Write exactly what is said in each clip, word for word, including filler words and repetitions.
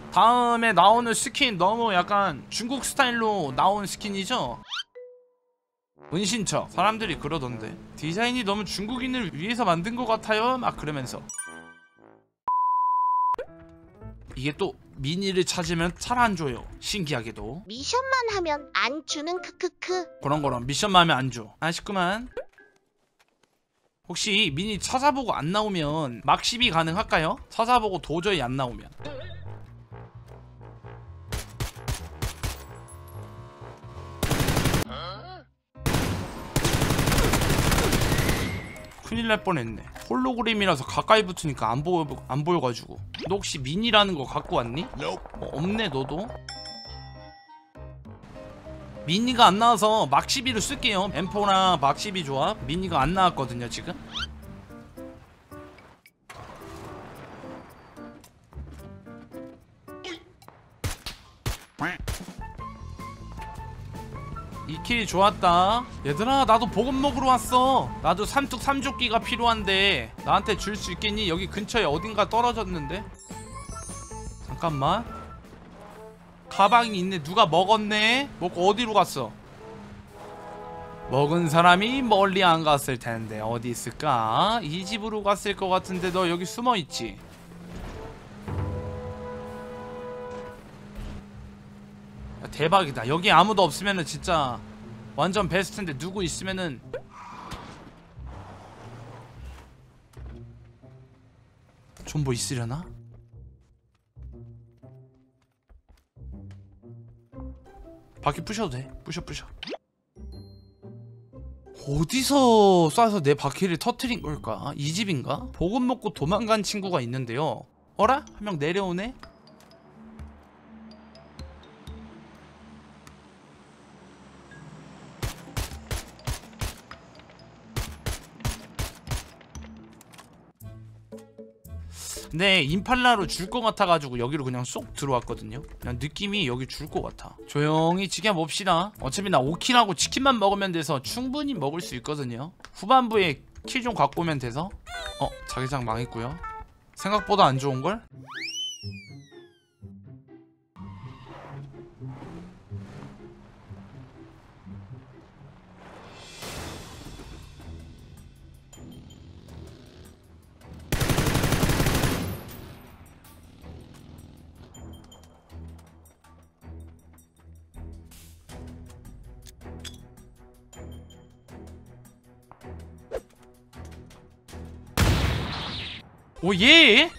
다음에 나오는 스킨 너무 약간 중국 스타일로 나온 스킨이죠? 은신처 사람들이 그러던데 디자인이 너무 중국인을 위해서 만든 것 같아요 막 그러면서. 이게 또 미니를 찾으면 잘 안 줘요. 신기하게도 미션만 하면 안 주는 크크크. 그런 거랑 미션만 하면 안 줘. 아쉽구만. 혹시 미니 찾아보고 안 나오면 막 십이 가능할까요? 찾아보고 도저히 안 나오면. 큰일 날 뻔했네. 홀로그램이라서 가까이 붙으니까 안 보여, 안 보여가지고. 너 혹시 미니라는 거 갖고 왔니? 어, 없네 너도. 미니가 안 나와서 막 십이를 쓸게요. 엠포나 막 십이 조합 미니가 안 나왔거든요 지금. 이 킬 좋았다. 얘들아 나도 보급 먹으러 왔어. 나도 삼뚝 삼조끼가 필요한데 나한테 줄 수 있겠니? 여기 근처에 어딘가 떨어졌는데. 잠깐만. 가방이 있네. 누가 먹었네? 먹고 어디로 갔어? 먹은 사람이 멀리 안 갔을 텐데 어디 있을까? 이 집으로 갔을 것 같은데 너 여기 숨어있지? 대박이다. 여기 아무도 없으면은 진짜 완전 베스트인데 누구 있으면은. 존버 있으려나? 바퀴 부셔도 돼. 부셔 부셔. 어디서 쏴서 내 바퀴를 터트린 걸까? 이 집인가? 보급 먹고 도망간 친구가 있는데요. 어라? 한 명 내려오네? 네, 임팔라로 줄 것 같아가지고 여기로 그냥 쏙 들어왔거든요. 그냥 느낌이 여기 줄 것 같아. 조용히 지켜봅시다. 어차피 나 오 킬하고 치킨만 먹으면 돼서 충분히 먹을 수 있거든요. 후반부에 킬 좀 갖고 오면 돼서. 어? 자기장 망했고요. 생각보다 안 좋은걸? 오, 예?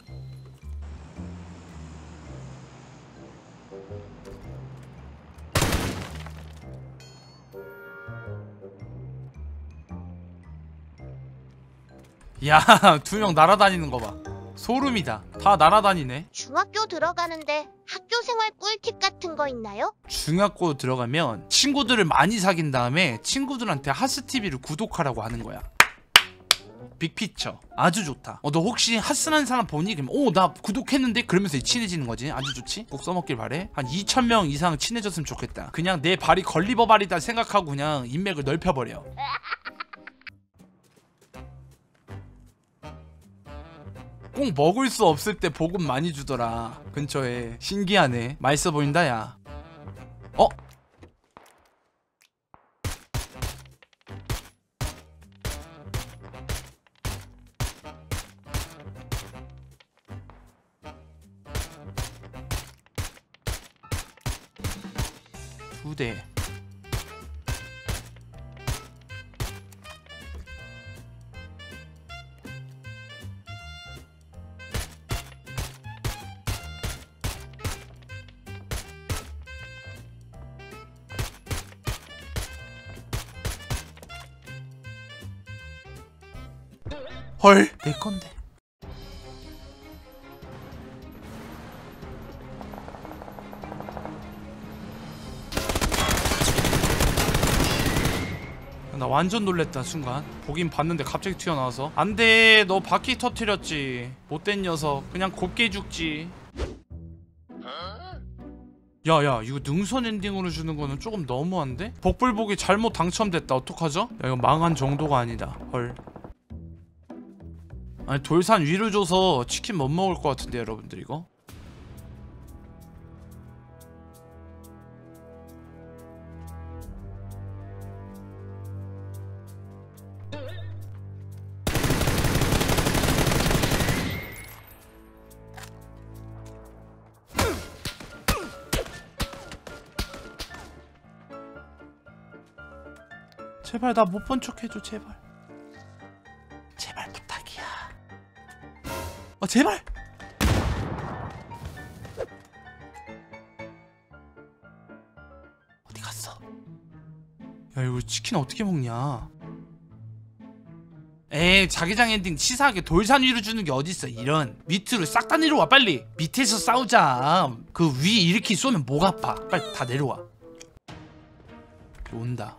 야, 두 명 날아다니는 거 봐. 소름이다. 다 날아다니네. 중학교 들어가는데 학교 생활 꿀팁 같은 거 있나요? 중학교 들어가면 친구들을 많이 사귄 다음에 친구들한테 하스티비를 구독하라고 하는 거야. 빅피처 아주 좋다. 어, 너 혹시 핫스한 사람 보니? 그럼 오, 나 구독했는데? 그러면서 친해지는 거지. 아주 좋지. 꼭 써먹길 바래. 한 이천 명 이상 친해졌으면 좋겠다. 그냥 내 발이 걸리버 발이다 생각하고 그냥 인맥을 넓혀버려. 꼭 먹을 수 없을 때 보급 많이 주더라 근처에. 신기하네. 맛있어 보인다 야. 어? 두 대. 헐, 내 건데. 나 완전 놀랬다 순간. 보긴 봤는데 갑자기 튀어나와서. 안돼, 너 바퀴 터트렸지. 못된 녀석. 그냥 곱게 죽지. 야야, 이거 능선 엔딩으로 주는 거는 조금 너무한데? 복불복이 잘못 당첨됐다. 어떡하죠? 야, 이거 망한 정도가 아니다. 헐. 아니, 돌산 위로 줘서 치킨 못 먹을 것 같은데 여러분들 이거? 제발 나 못 본 척 해줘 제발. 제발 부탁이야. 아 제발. 어디 갔어? 야 이거 치킨 어떻게 먹냐? 에이 자기장 엔딩 치사하게 돌산 위로 주는 게 어딨어. 이런 밑으로 싹 다 내려와 빨리. 밑에서 싸우자. 그 위 이렇게 쏘면 목 아파. 빨리 다 내려와. 온다.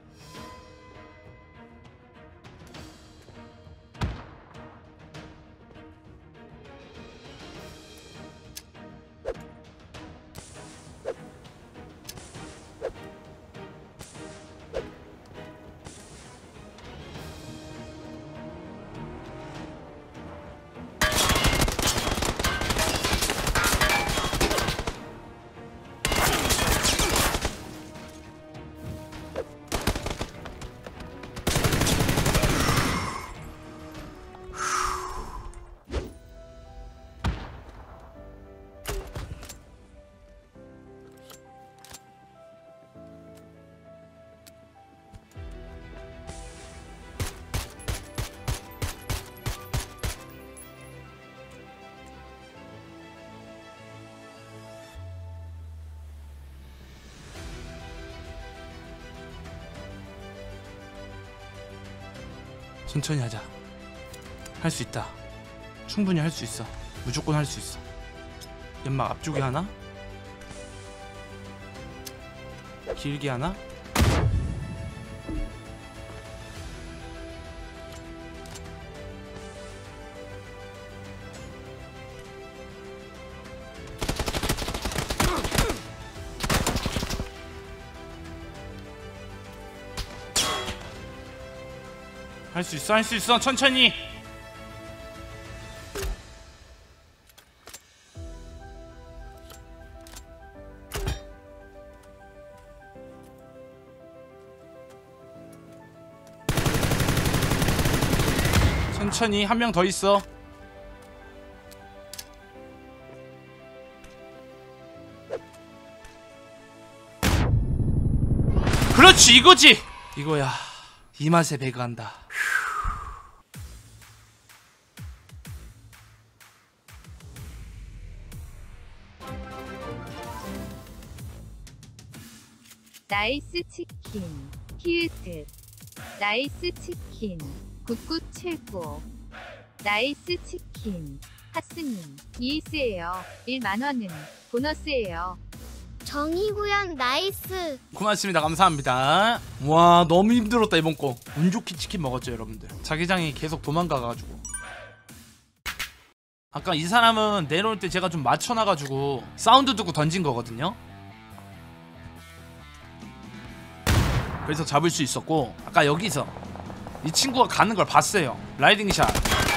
천천히 하자. 할 수 있다. 충분히 할 수 있어. 무조건 할 수 있어. 연막 앞쪽에 하나, 길게 하나. 할 수 있어, 할 수 있어. 천천히. 천천히. 한 명 더 있어. 그렇지, 이거지. 이거야. 이 맛에 배가한다. 나이스 치킨 히읗 나이스 치킨 굿굿 최고. 나이스 치킨 하스님 이에스예요. 일만 원은 보너스예요. 정의구현 나이스. 고맙습니다. 감사합니다. 와 너무 힘들었다 이번 거. 운 좋게 치킨 먹었죠 여러분들. 자기장이 계속 도망가가지고. 아까 이 사람은 내려올 때 제가 좀 맞춰놔가지고 사운드 듣고 던진 거거든요. 그래서 잡을 수 있었고, 아까 여기서 이 친구가 가는 걸 봤어요. 라이딩샷.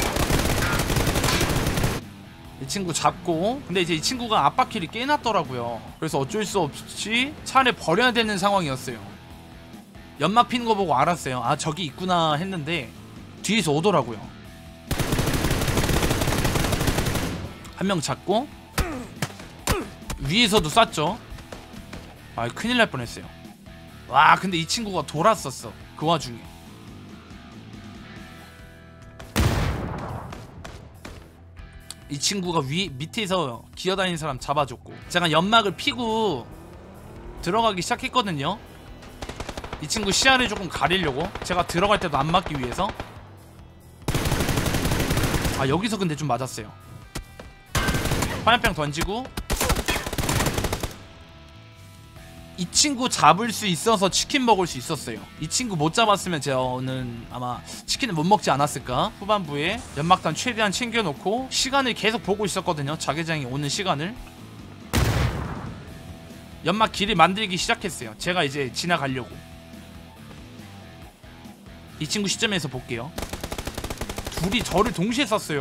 이 친구 잡고, 근데 이제 이 친구가 앞바퀴를 깨놨더라고요. 그래서 어쩔 수 없이 차를 버려야 되는 상황이었어요. 연막 피는 거 보고 알았어요. 아 저기 있구나 했는데 뒤에서 오더라고요. 한 명 잡고 위에서도 쐈죠. 아 큰일 날 뻔했어요. 와 근데 이 친구가 돌았었어 그 와중에. 이 친구가 위 밑에서 기어다니는 사람 잡아줬고, 제가 연막을 피고 들어가기 시작했거든요. 이 친구 시야를 조금 가리려고, 제가 들어갈 때도 안 맞기 위해서. 아 여기서 근데 좀 맞았어요. 화염병 던지고, 이 친구 잡을 수 있어서 치킨 먹을 수 있었어요. 이 친구 못 잡았으면 저는 아마 치킨을 못 먹지 않았을까. 후반부에 연막탄 최대한 챙겨놓고 시간을 계속 보고 있었거든요. 자기장이 오는 시간을. 연막 길을 만들기 시작했어요. 제가 이제 지나가려고. 이 친구 시점에서 볼게요. 둘이 저를 동시에 쐈어요.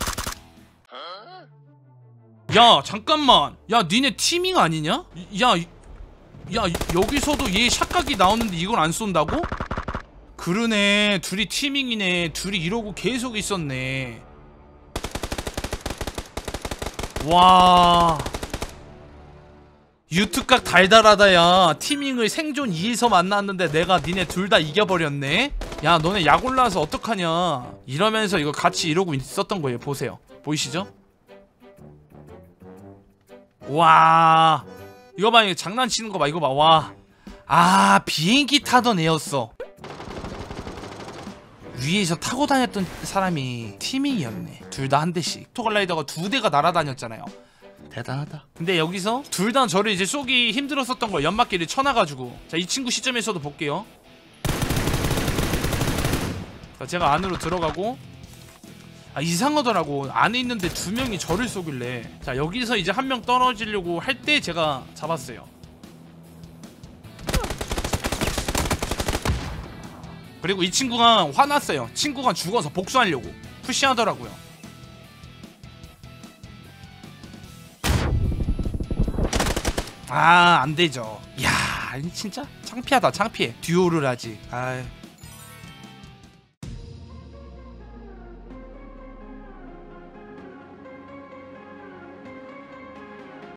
야 잠깐만, 야 니네 티밍 아니냐? 야 야 여기서도 얘 샷각이 나오는데 이걸 안 쏜다고? 그러네, 둘이 티밍이네. 둘이 이러고 계속 있었네. 와 유튜각 달달하다. 야 티밍을 생존 이에서 만났는데 내가 니네 둘 다 이겨버렸네. 야 너네 약 올라와서 어떡하냐 이러면서 이거 같이 이러고 있었던 거예요. 보세요. 보이시죠? 와 이거 봐. 이거 장난치는 거 봐. 이거 봐. 와 아 비행기 타던 애였어. 위에서 타고 다녔던 사람이 티밍이었네. 둘 다 한 대씩. 토글라이더가 두 대가 날아다녔잖아요. 대단하다. 근데 여기서 둘 다 저를 이제 쏘기 힘들었었던 걸 연막기를 쳐놔가지고. 자 이 친구 시점에서도 볼게요. 자, 제가 안으로 들어가고 아 이상하더라고. 안에 있는데 두 명이 저를 쏘길래. 자 여기서 이제 한 명 떨어지려고 할 때 제가 잡았어요. 그리고 이 친구가 화났어요. 친구가 죽어서 복수하려고 푸시하더라고요. 아 안되죠. 야 진짜 창피하다. 창피해. 듀오를 하지. 아이